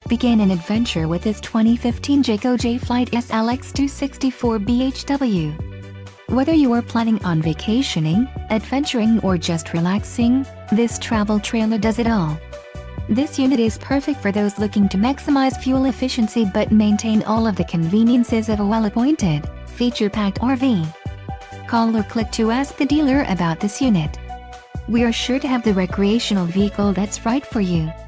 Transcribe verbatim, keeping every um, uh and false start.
Begin an adventure with this twenty fifteen Jayco Jay-Flight S L X two sixty-four B H W. Whether you are planning on vacationing, adventuring or just relaxing, this travel trailer does it all. This unit is perfect for those looking to maximize fuel efficiency but maintain all of the conveniences of a well-appointed, feature-packed R V. Call or click to ask the dealer about this unit. We are sure to have the recreational vehicle that's right for you.